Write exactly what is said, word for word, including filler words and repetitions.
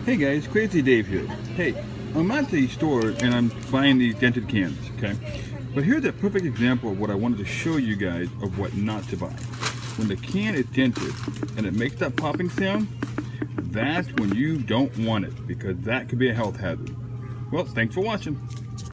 Hey guys, Crazy Dave here. Hey, I'm at the store and I'm buying these dented cans, okay? But here's a perfect example of what I wanted to show you guys of what not to buy. When the can is dented and it makes that popping sound, that's when you don't want it, because that could be a health hazard. Well, thanks for watching.